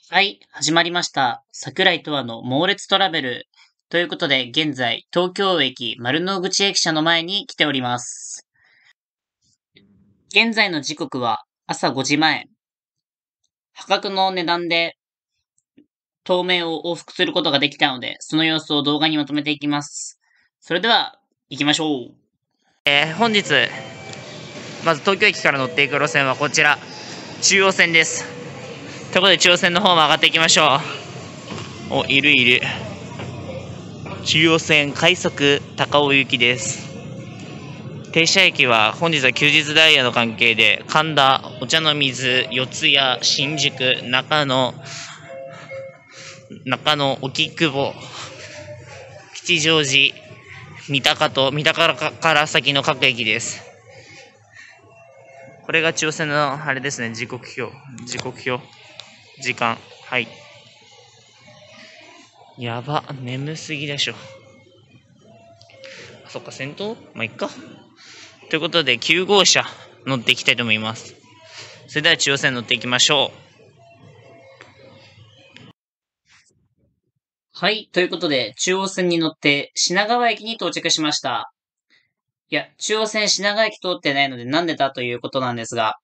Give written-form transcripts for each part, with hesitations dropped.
はい、始まりました。桜井とわの猛烈トラベル。ということで、現在、東京駅丸の内駅舎の前に来ております。現在の時刻は朝5時前。破格の値段で東名を往復することができたので、その様子を動画にまとめていきます。それでは、行きましょう。 本日、まず東京駅から乗っていく路線はこちら、中央線です。ということで中央線の方も上がっていきましょう。お、いる。中央線快速高尾行きです。停車駅は本日は休日ダイヤの関係で、神田、お茶の水、四谷、新宿、中野、荻窪、吉祥寺、三鷹から先の各駅です。これが中央線のあれですね、時間。はい。やば、眠すぎでしょ。そっか、先頭まあ、いっか。ということで、9号車乗っていきたいと思います。それでは中央線乗っていきましょう。 はい、ということで、中央線に乗って品川駅に到着しました。いや、中央線品川駅通ってないのでなんでだということなんですが、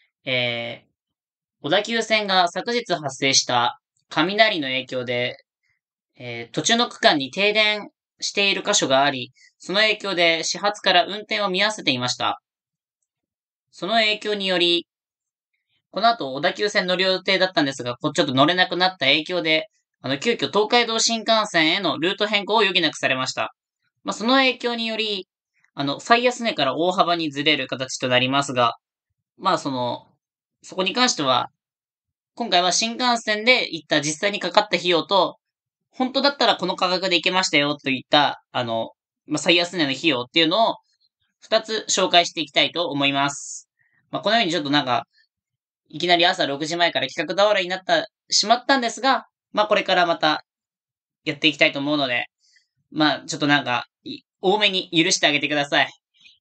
小田急線が昨日発生した雷の影響で、途中の区間に停電している箇所があり、その影響で始発から運転を見合わせていました。その影響により、この後小田急線乗る予定だったんですが、ちょっと乗れなくなった影響で、急遽東海道新幹線へのルート変更を余儀なくされました。その影響により、最安値から大幅にずれる形となりますが、そこに関しては、今回は新幹線で行った実際にかかった費用と、本当だったらこの価格で行けましたよといった、最安値の費用っていうのを2つ紹介していきたいと思います。このようにちょっといきなり朝6時前から企画倒れになしまったんですが、これからまたやっていきたいと思うので、ちょっと多めに許してあげてください。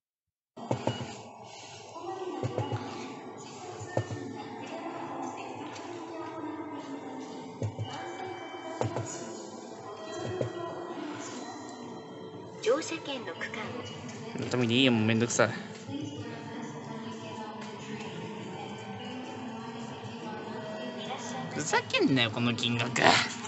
乗車券の区間のためにいいよ、もうめんどくさい。ふざけんなよこの金額。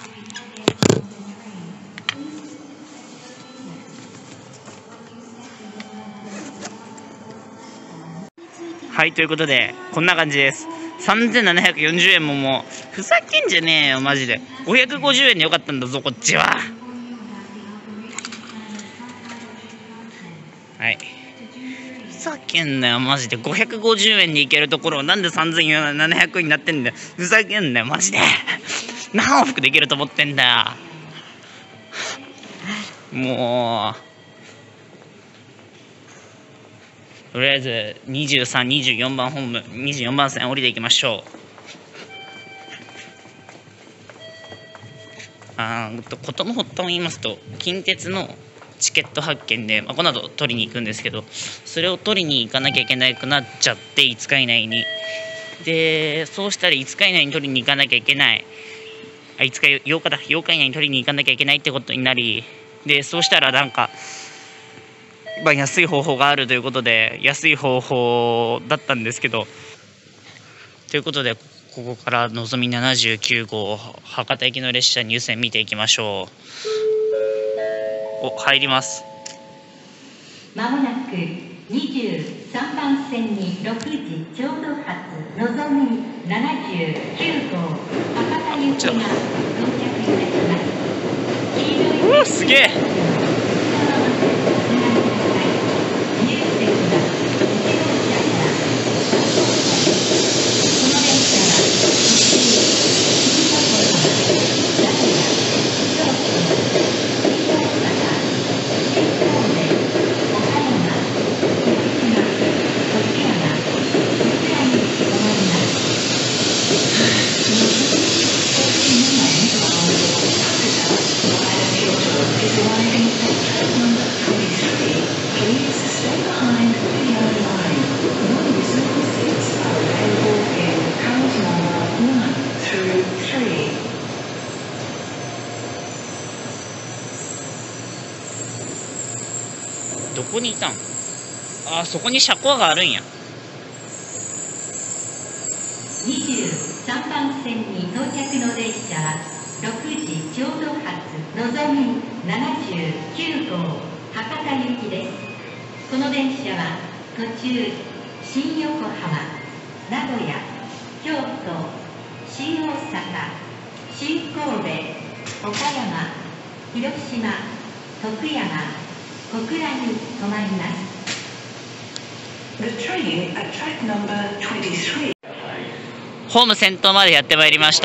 はい、ということでこんな感じです。3740円もうふざけんじゃねえよマジで。550円でよかったんだぞこっちは。はい、ふざけんなよマジで。550円でいけるところをなんで3700円になってんだよ。ふざけんなよマジで。何往復できると思ってんだよ。もうとりあえず23、24番ホーム、24番線降りていきましょう。事の発端を言いますと、近鉄のチケット発券で、この後取りに行くんですけど、それを取りに行かなきゃいけなくなっちゃって、5日以内に。で、そうしたら5日以内に取りに行かなきゃいけない。8日以内に取りに行かなきゃいけないってことになり、で、そうしたら安い方法があるということで、安い方法だったんですけど、ということでここからのぞみ79号博多行きの列車入線見ていきましょう。入ります。 まもなく23番線に6時ちょうど発のぞみ79号博多行きが到着いたします。 うわすげえ。 こにいたん。あ、そこに車庫があるんや。 23番線に到着の電車は6時ちょうど発のぞみ79号博多行きです。この電車は途中新横浜、名古屋、京都、新大阪、新神戸、岡山、広島、徳山、小倉に停まります。 ホーム先頭までやってまいりました。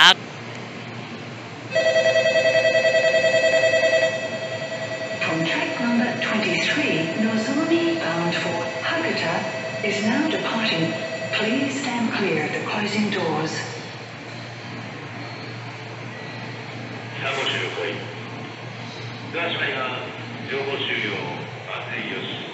From track number 23, Nozomi bound for Hakata is now departing. Please stand clear of the closing doors. 3号終了行為。ドア閉まります。情報終了。松井よし。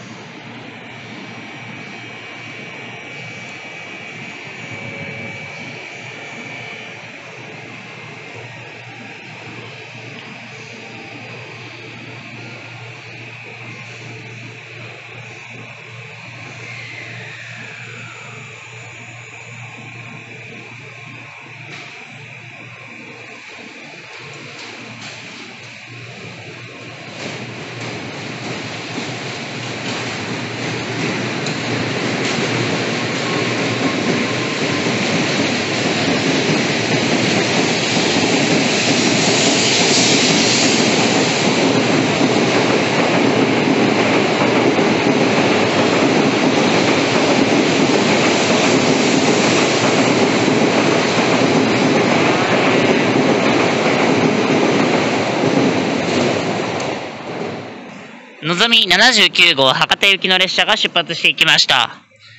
のぞみ79号博多行きの列車が出発していきました。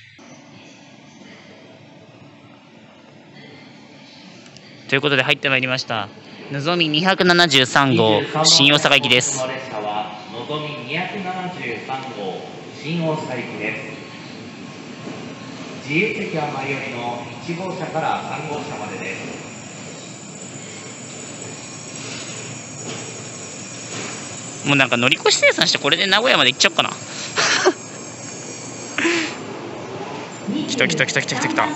ということで入ってまいりました。のぞみ273号新大阪行きです。 の列車はのぞみ273号新大阪行きです。自由席は前よりの1号車から3号車までです。 もうなんか乗り越し生産してこれで名古屋まで行っちゃおうかな。来た来た来た来た来た来た。あ、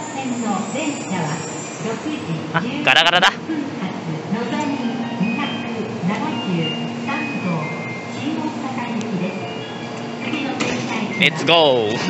ガラガラだ。レッツゴー。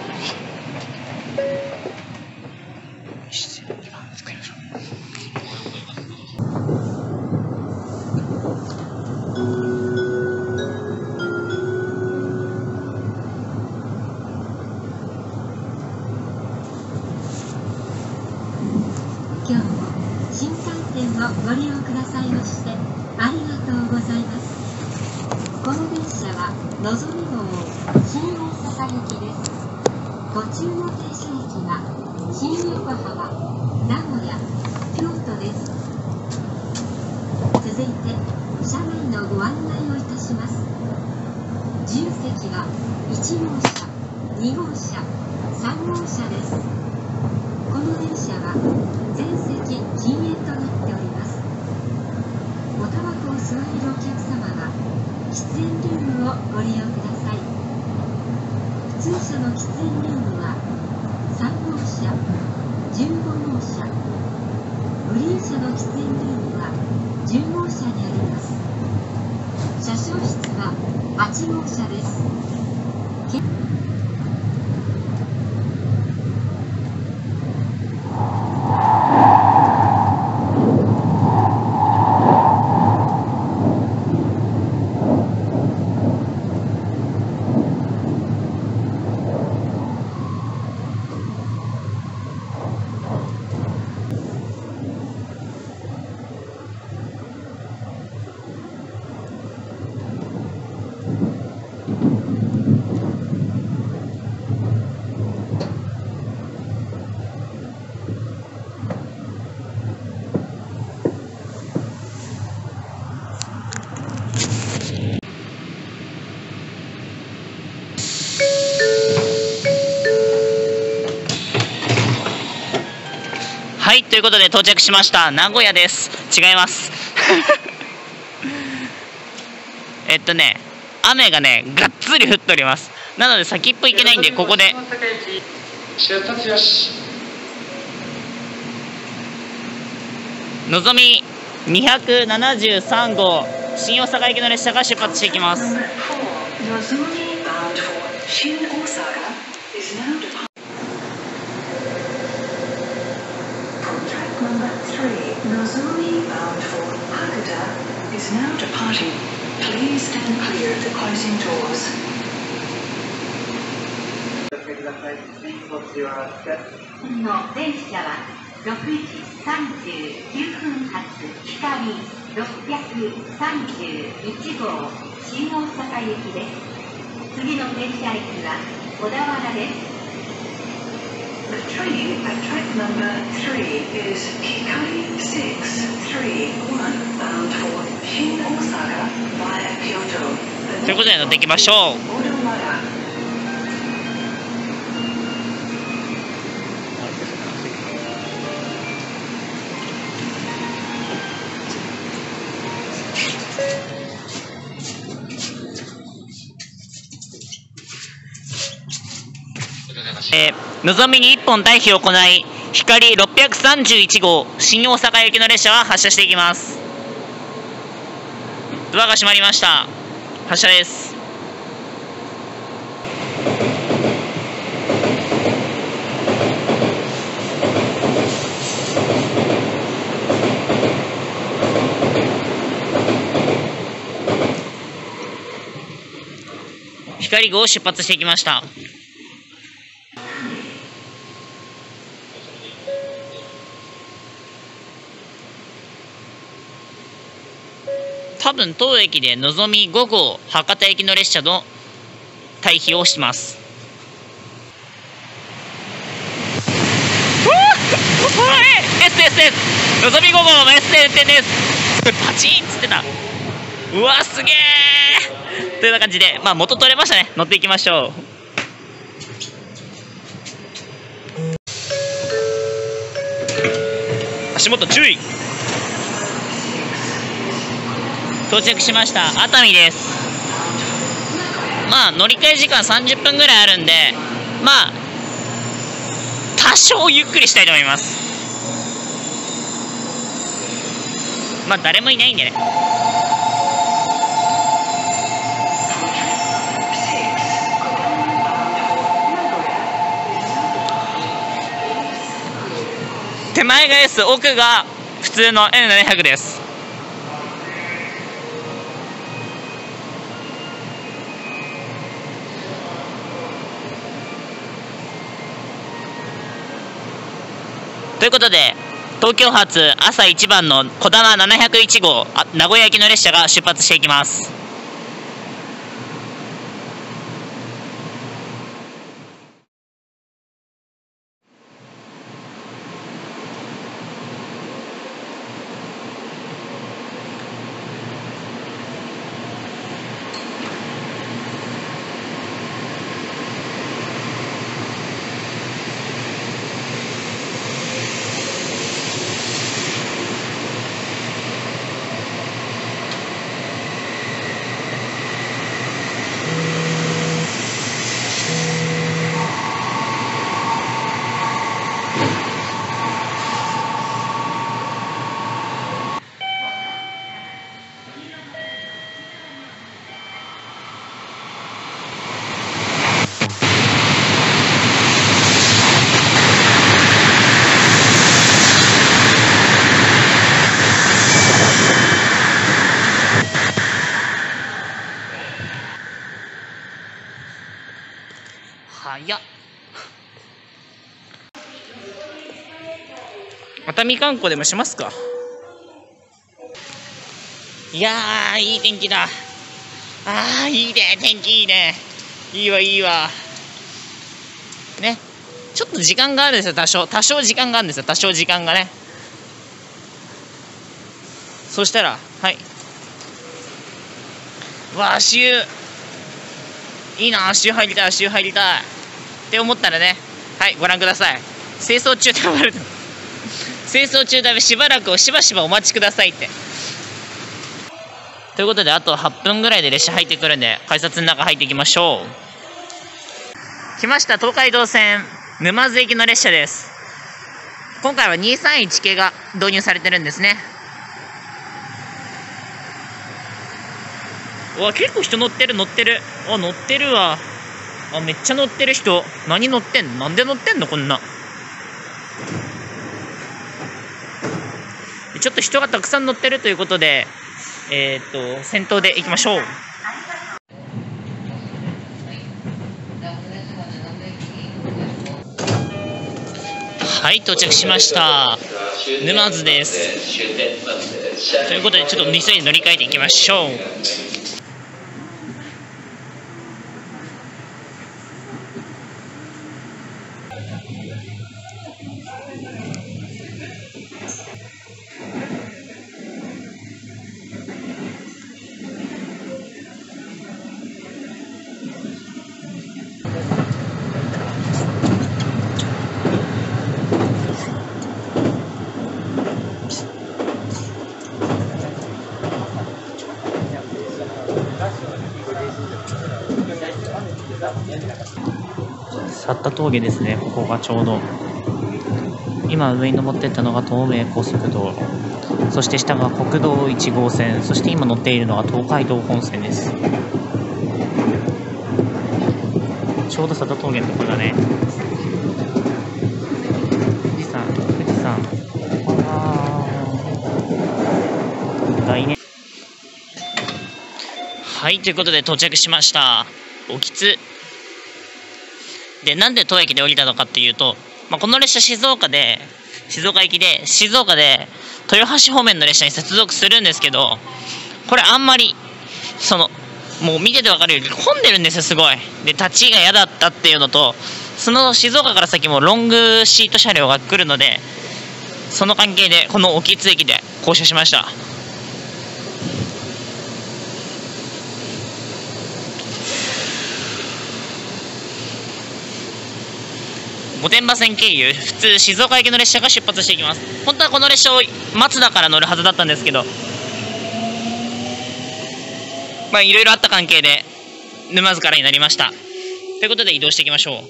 今日も新幹線をご利用くださいましてありがとうございます。この電車はのぞみ号新大阪行きです。途中の停車駅は新横浜、名古屋、京都です。続いて車内のご案内をいたします。自由席は1号車、2号車、3号車です。この電車は全席禁煙となっております。おタバコを吸われるお客様は喫煙ルームをご利用ください。普通車の喫煙ルームは3号車、15号車、グリーン車の喫煙ルームは10号車にあります。車掌室は8号車です。 はい、ということで到着しました。名古屋です。違います。 雨がね、がっつり降っております。なので先っぽ行けないんで、ここで。 出発よし。 のぞみ273号新大阪行きの列車が出発していきます。 次の電車は6時39分発光631号新大阪行きです。次の停車駅は小田原です。 The train at track number 3 is Hikari 631 bound for Shin Osaka via Kyoto. ということで乗っていきましょう。のぞみに1本退避を行い、光631号新大阪行きの列車は発車していきます。ドアが閉まりました。発車です。光号を出発していきました。多分当駅でのぞみ5号博多行きの列車の退避をします。のぞみ5号の S で運転です。パチンっつってた。うわすげえというような感じで、まあ元取れましたね。乗っていきましょう。足元注意。到着しました。熱海です。まあ乗り換え時間30分ぐらいあるんで、まあ多少ゆっくりしたいと思います。まあ誰もいないんでね。手前が S、奥が普通の N700 です。ということで、東京発朝一番のこだま701号名古屋行きの列車が出発していきます。早っ。熱海観光でもしますか。いやー、いい天気だ。あー、いいね、天気いいね。いいわ、いいわ。ね。ちょっと時間があるんですよ、多少時間があるんですよ、多少時間がね。そしたら、はい。わー、足湯。いいな、足湯入りたい、足湯入りたい。って思ったらね、はい、ご覧ください。清掃中で終わる。清掃中だめ、しばらくしばしばお待ちくださいって。 ということで、あと8分ぐらいで列車入ってくるんで、改札の中入っていきましょう。来ました、東海道線沼津行きの列車です。今回は231系が導入されてるんですね。うわ、結構人乗ってる。あ、乗ってるわ。あ、めっちゃ乗ってる人。何乗ってんの？なんで乗ってんのこんな。ちょっと人がたくさん乗ってるということで、先頭で行きましょう。はい、到着しました。沼津です。ということで、ちょっと急いで乗り換えていきましょう。去った峠ですね、ここがちょうど。今上に登っていったのが東名高速道路、そして下が国道1号線、そして今乗っているのが東海道本線です。ちょうど去った峠のところだね。富士山。大ね。はい、ということで到着しました。興津で、なんで当駅で降りたのかっていうと、この列車静岡行きで、静岡で豊橋方面の列車に接続するんですけど、これあんまり、もう見ててわかるように混んでるんですよ、すごい。で、立ちが嫌だったっていうのと、その静岡から先もロングシート車両が来るので、その関係で、この興津駅で降車しました。御殿場線経由、普通静岡行きの列車が出発していきます。本当はこの列車を松田から乗るはずだったんですけど、いろいろあった関係で沼津からになりました。ということで移動していきましょう。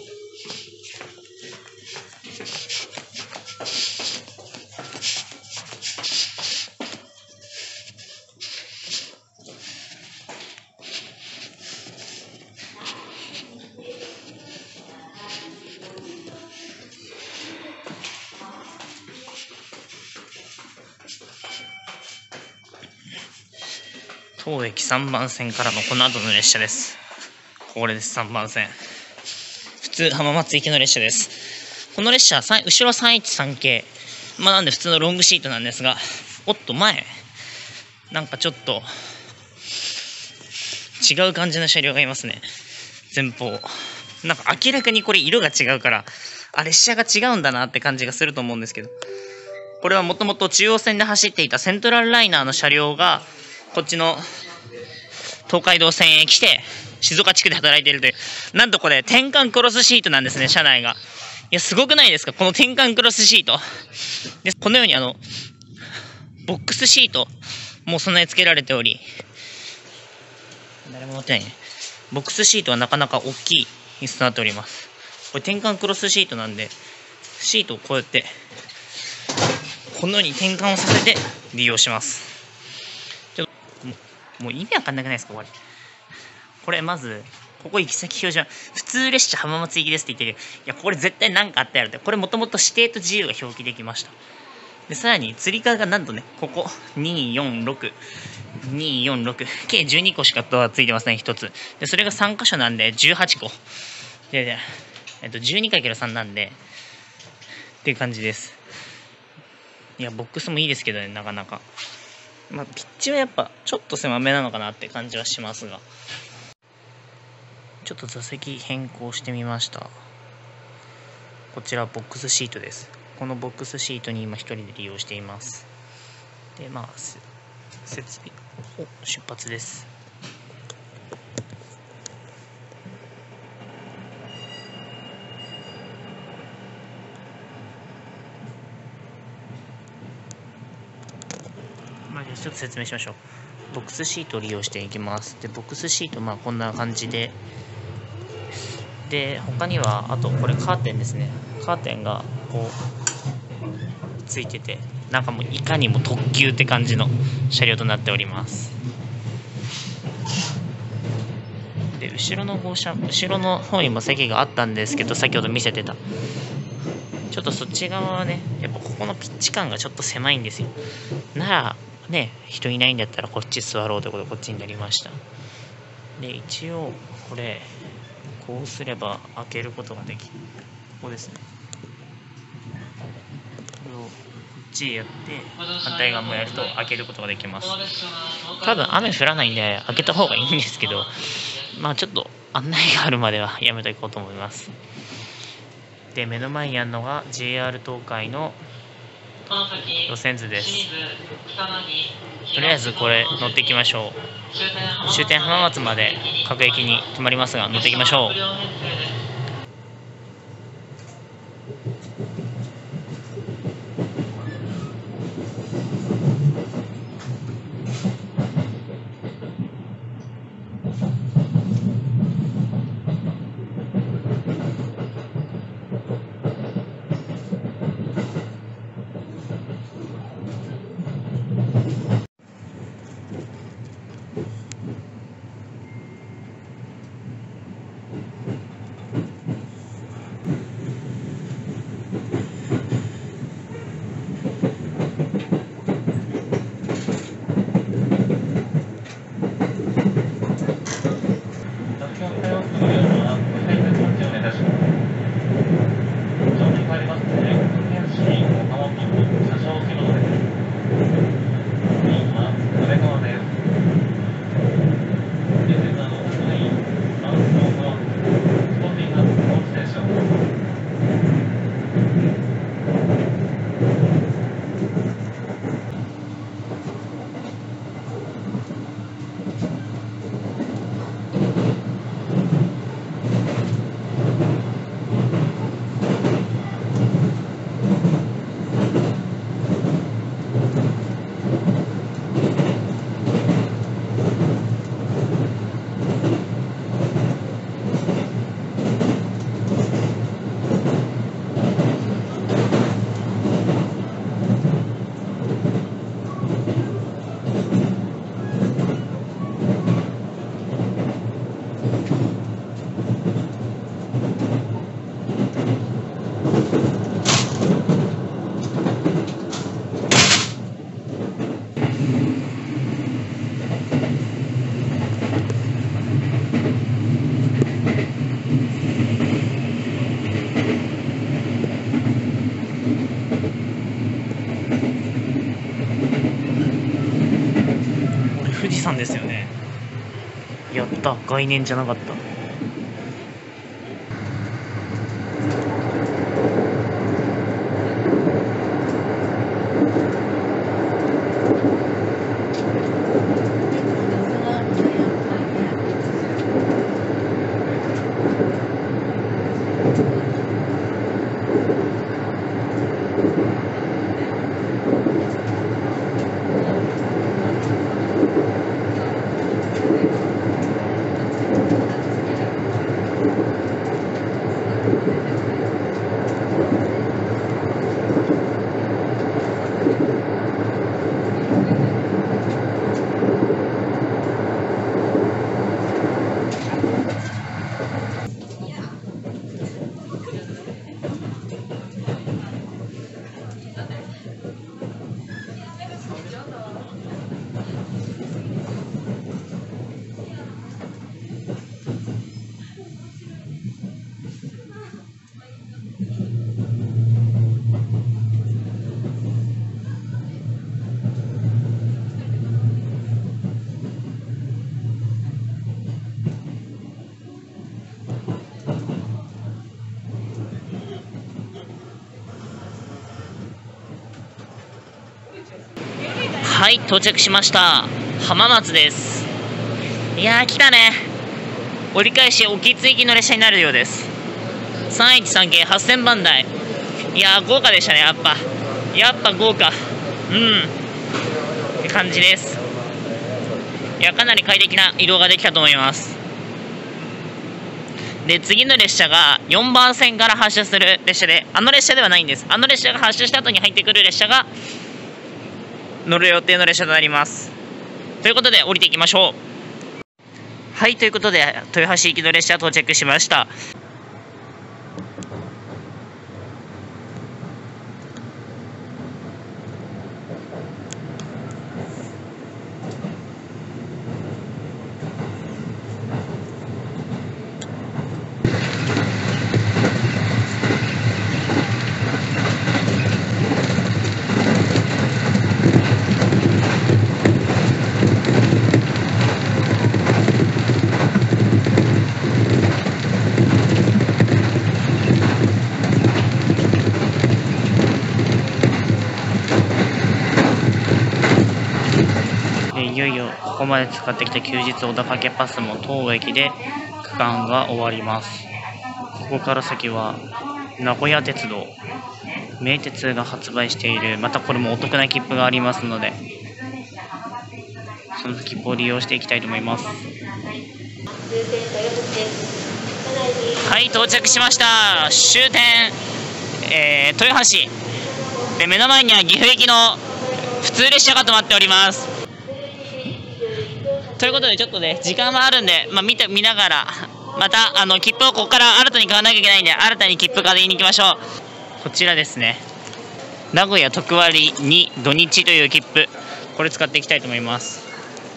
当駅3番線からのこの後の列車です。これです、3番線。普通浜松行きの列車です。この列車、後ろ313系。なんで普通のロングシートなんですが、おっと前、なんかちょっと違う感じの車両がいますね。前方。なんか明らかにこれ色が違うから、列車が違うんだなって感じがすると思うんですけど、これはもともと中央線で走っていたセントラルライナーの車両が、こっちの東海道線へ来て、静岡地区で働いているという。なんとこれ、転換クロスシートなんですね、車内が。いや、すごくないですか、この転換クロスシート。で、このようにボックスシートも備え付けられており、誰も乗ってないね。ボックスシートはなかなか大きい椅子となっております。これ転換クロスシートなんで、シートをこうやって、このように転換をさせて利用します。もう意味わかんなくないですかこれまず、ここ行き先表示は、普通列車浜松行きですって言ってる。いや、これ絶対何かあったやろって。これもともと指定と自由が表記できました。で、さらに、つり革がなんとね、ここ、246、計12個しかドアついてません、1つ。で、それが3箇所なんで、18個。で、12×3 なんで、っていう感じです。いや、ボックスもいいですけどね、なかなか。ピッチはやっぱちょっと狭めなのかなって感じはしますが、ちょっと座席変更してみました。こちらボックスシートです。このボックスシートに今一人で利用しています。で、設備出発です。ちょっと説明しましょう。 ボックスシートを利用していきます。で、ボックスシート、まあこんな感じで。で、他には、あとこれカーテンですね。カーテンがこう、ついてて、なんかもういかにも特急って感じの車両となっております。で、後ろの方にも席があったんですけど、先ほど見せてた。ちょっとそっち側はね、やっぱここのピッチ感がちょっと狭いんですよ。なら、ね、人いないんだったらこっち座ろうということでこっちになりました。で、一応、これ、こうすれば開けることができる。ここですね。これをこっちやって、反対側もやると開けることができます。多分雨降らないんで開けた方がいいんですけど、まあちょっと案内があるまではやめていこうと思います。で、目の前にあるのが JR 東海の路線図です。とりあえずこれ乗っていきましょう。終点浜松まで各駅に止まりますが乗っていきましょう。富士山ですよね。やった、概念じゃなかった。はい、到着しました。浜松です。いやー、来たね。折り返し沖津行きの列車になるようです。3139系8000番台。いやー、豪華でしたね。やっぱ豪華。って感じです。 いや、かなり快適な移動ができたと思います。で、次の列車が4番線から発車する列車で、あの列車ではないんです。あの列車が発車した後に入ってくる列車が乗る予定の列車となります。ということで降りていきましょう。はい、ということで豊橋行きの列車到着しました。いよいよここまで使ってきた休日小田掛パスも当駅で区間が終わります。ここから先は名古屋鉄道、名鉄が発売している、またこれもお得な切符がありますので、その切符を利用していきたいと思います。はい、到着しました。終点、豊橋で、目の前には岐阜行きの普通列車が止まっております。ということでちょっとね時間はあるんで、見ながらまた切符をここから新たに買わなきゃいけないんで、新たに切符買いに行きましょう。こちらですね、名古屋特割2土日という切符、これ使っていきたいと思います。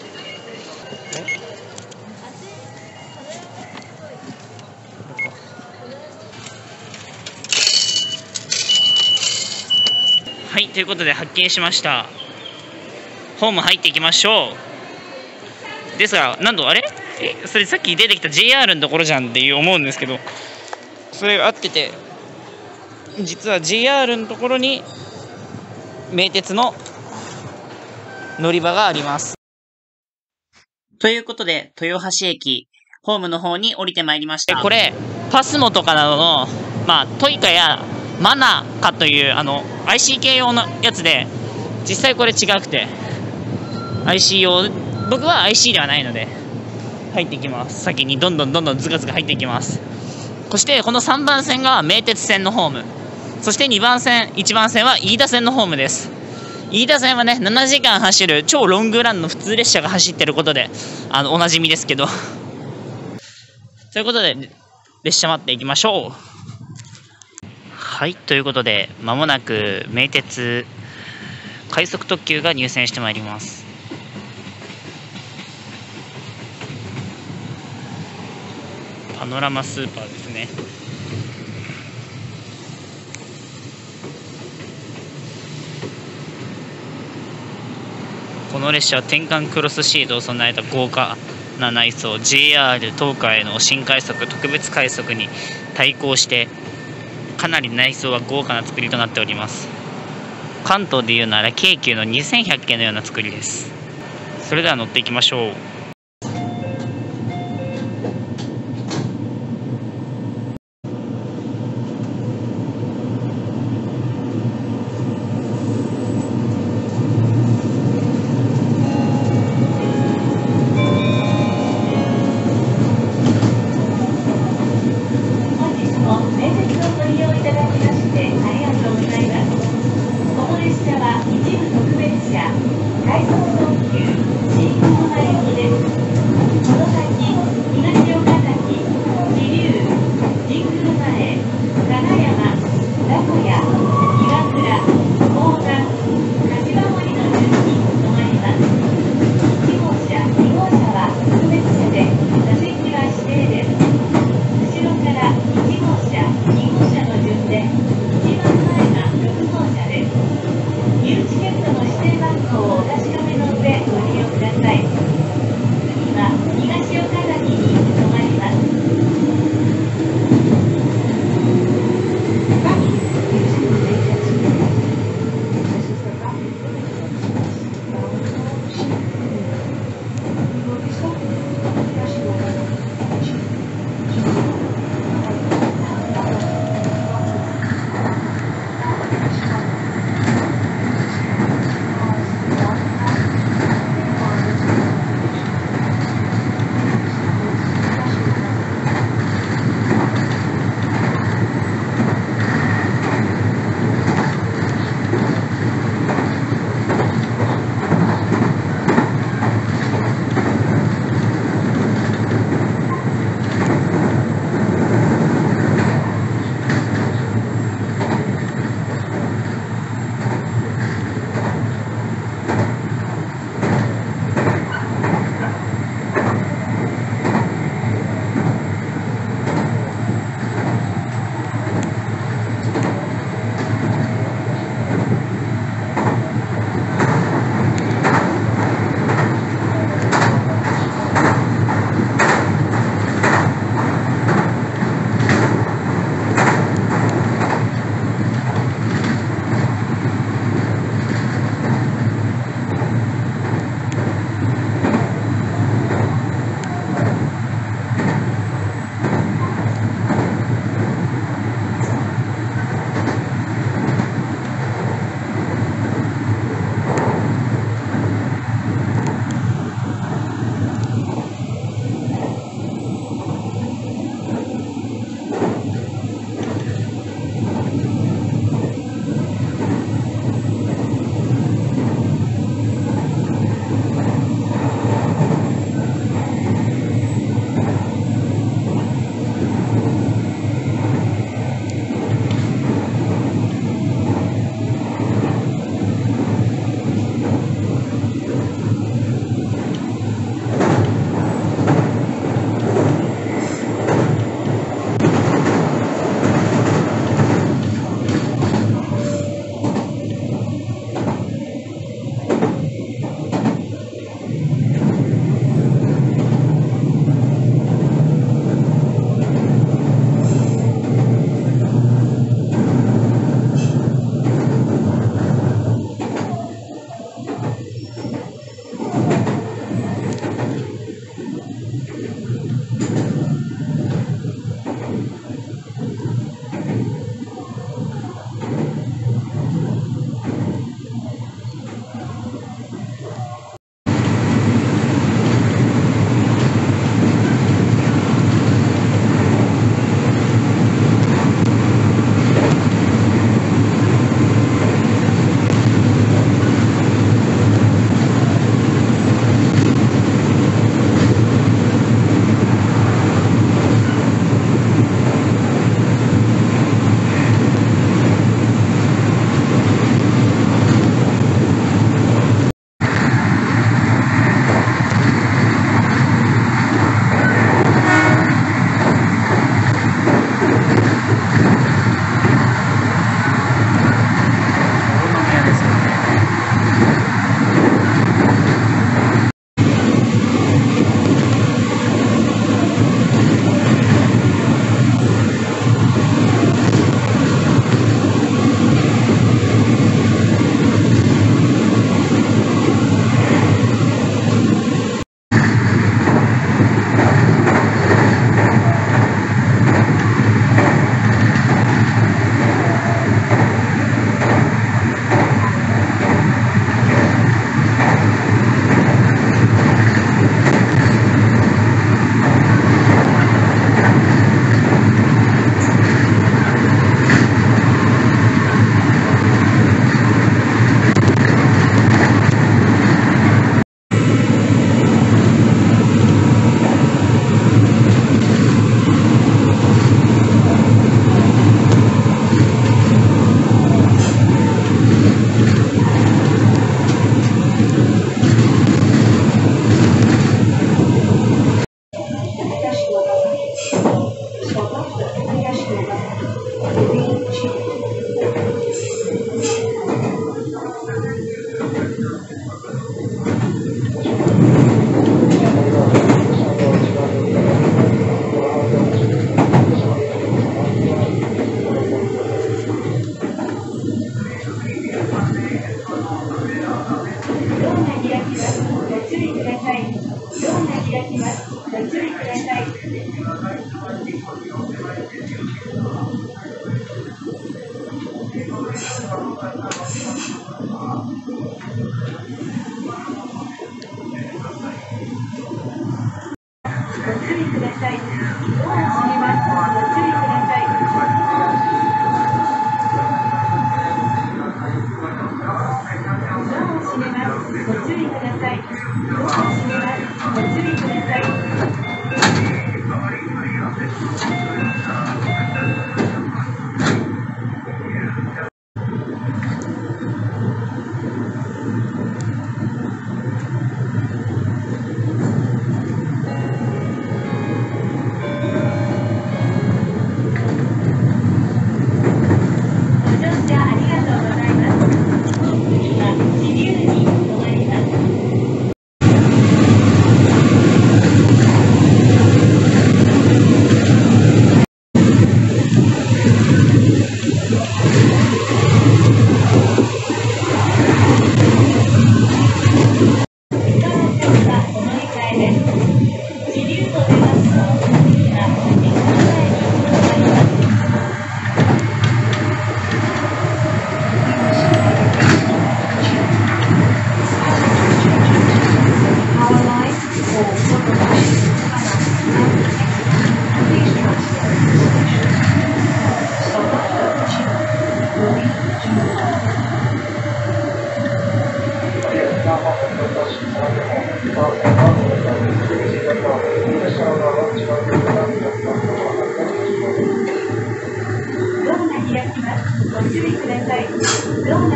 はい、ということで発見しました。ホーム入っていきましょう。ですが、なんとあれそれさっき出てきた JR のところじゃんって思うんですけど、それが合ってて、実は JR のところに名鉄の乗り場があります。 ということで、豊橋駅、ホームの方に降りてまいりました。 これ、パスモとかなどの、トイカやマナカというIC 系用のやつで、実際これ違くて、IC 用、僕は IC ではないので、入っていきます。先にどんどんズカズカ入っていきます。そして、この3番線が名鉄線のホーム。そして2番線、1番線は飯田線のホームです。飯田線はね、7時間走る超ロングランの普通列車が走ってることで、おなじみですけど。ということで、列車待っていきましょう。はい、ということで、まもなく名鉄快速特急が入線してまいります。パノラマスーパーですね。この列車は転換クロスシートを備えた豪華な内装、 JR 東海の新快速特別快速に対抗してかなり内装は豪華な作りとなっております。関東でいうなら京急の2100系のような作りです。それでは乗っていきましょう。 一部特別車快速特急新大丸駅です。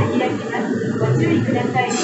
開きます。ご注意ください。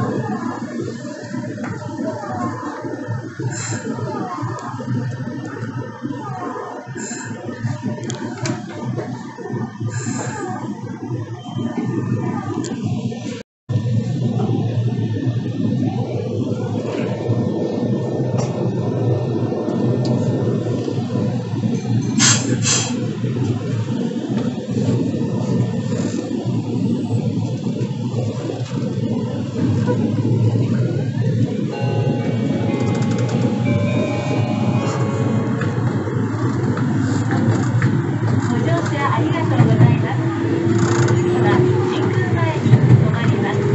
ご乗車ありがとうございます。次は新宮前に止まります。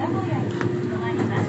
古屋に停まります。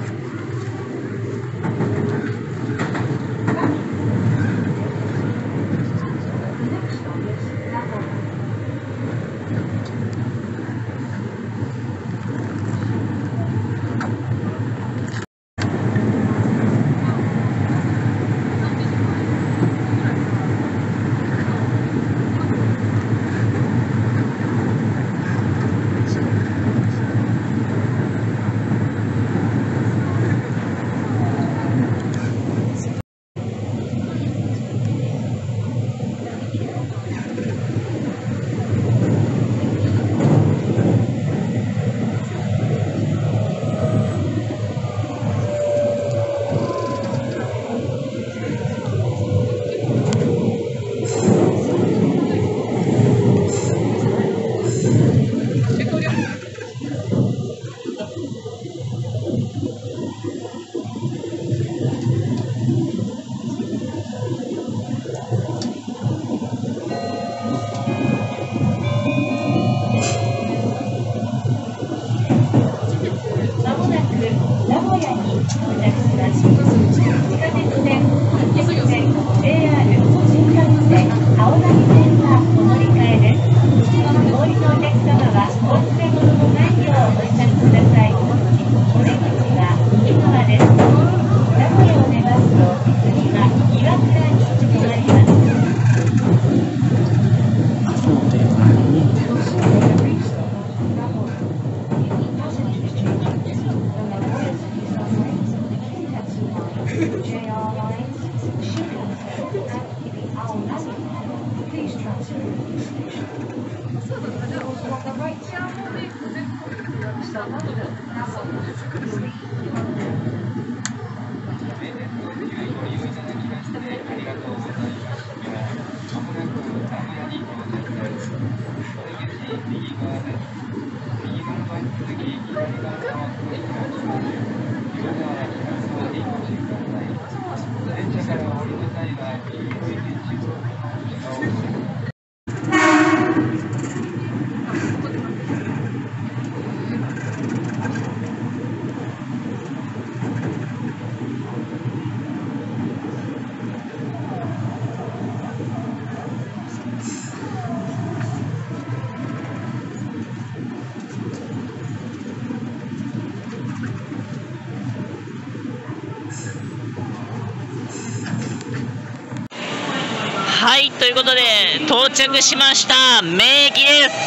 はい、ということで到着しました。名駅です。いやー、長か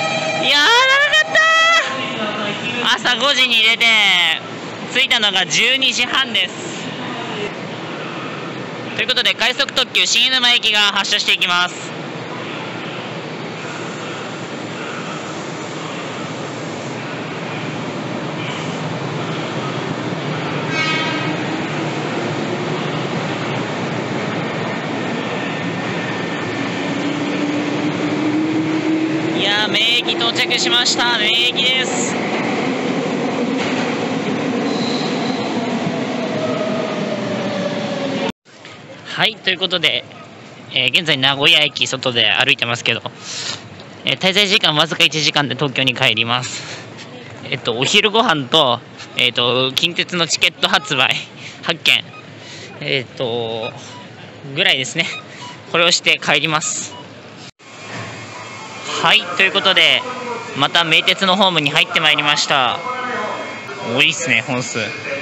った。朝5時に出て着いたのが12時半です。ということで快速特急新沼駅が発車していきます。名駅到着しました。名駅です。はい、ということで、現在名古屋駅外で歩いてますけど、滞在時間わずか1時間で東京に帰ります。お昼ご飯と、近鉄のチケット発売発券、ぐらいですね。これをして帰ります。はい、ということでまた名鉄のホームに入ってまいりました。多いっすね、本数。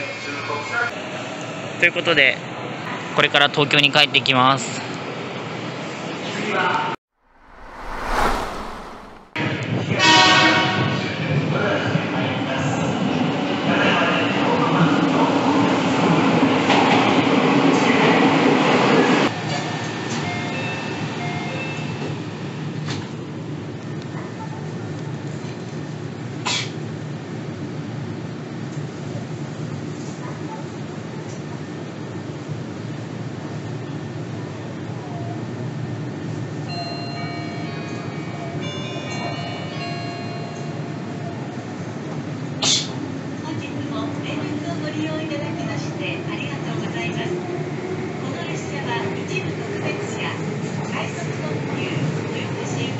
ということでこれから東京に帰ってきます。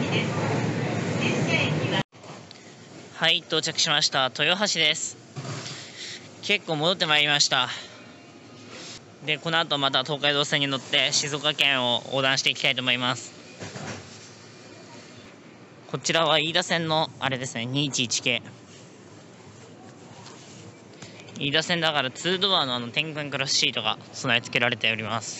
はい、到着しました。豊橋です。 結構戻ってまいりました。で、この後また東海道線に乗って静岡県を横断していきたいと思います。こちらは飯田線のあれですね、211系。飯田線だから2ドアの天間クロスシートが備え付けられております。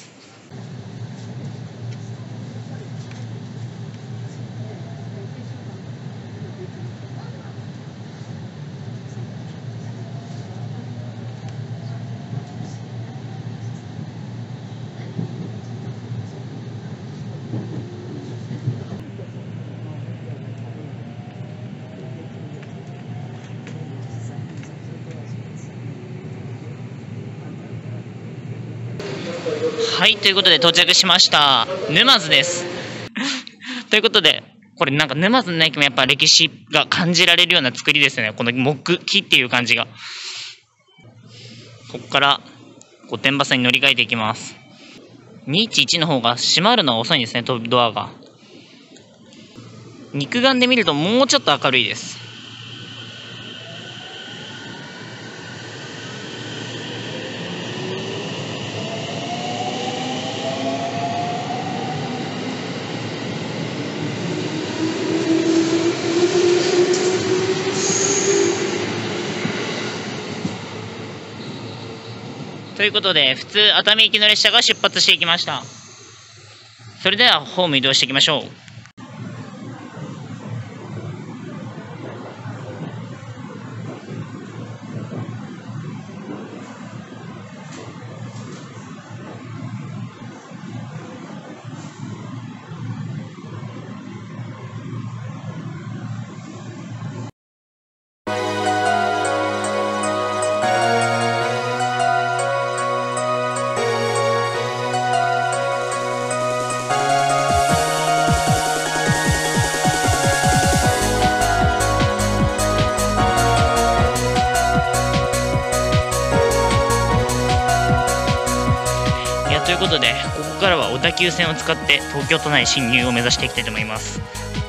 はい、ということで到着しました。沼津です。ということで、これなんか沼津の駅もやっぱ歴史が感じられるような作りですね。この木木っていう感じが。ここから御殿場線に乗り換えていきます。211の方が閉まるのは遅いんですね、ドアが。肉眼で見るともうちょっと明るいです。ということで、普通熱海行きの列車が出発していきました。それではホーム移動していきましょう。ということで、ここからは小田急線を使って東京都内進入を目指していきたいと思います。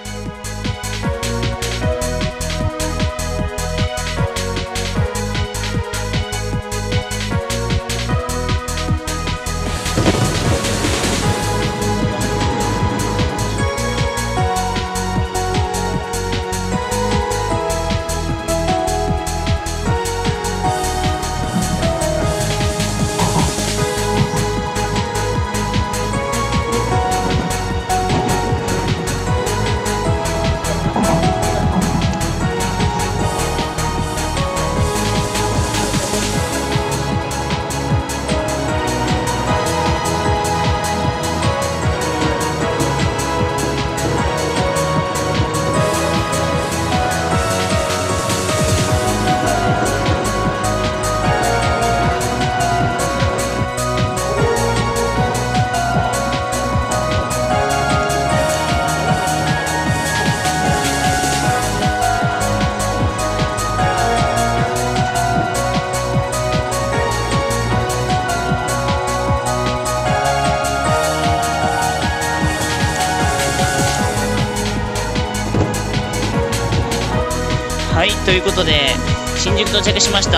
はい、ということで新宿到着しました。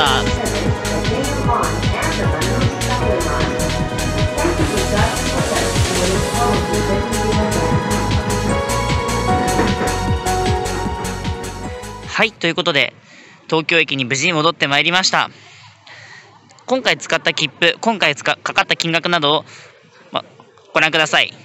はい、ということで東京駅に無事に戻ってまいりました。今回使った切符、今回かかった金額などを、ご覧ください。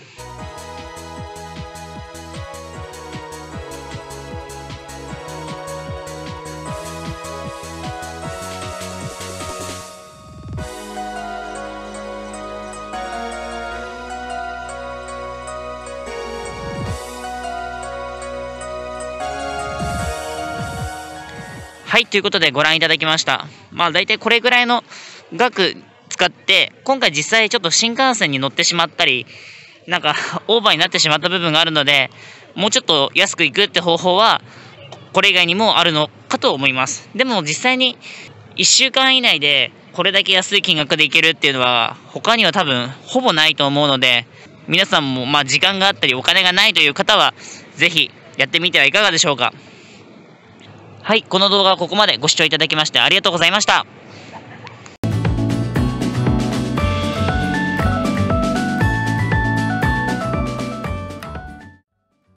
はい、ということでご覧いただきました。大体これぐらいの額使って、今回実際ちょっと新幹線に乗ってしまったり、なんかオーバーになってしまった部分があるので、もうちょっと安く行くって方法は、これ以外にもあるのかと思います。でも実際に1週間以内でこれだけ安い金額で行けるっていうのは、他には多分ほぼないと思うので、皆さんも時間があったりお金がないという方は、ぜひやってみてはいかがでしょうか。はい、この動画はここまでご視聴いただきましてありがとうございました。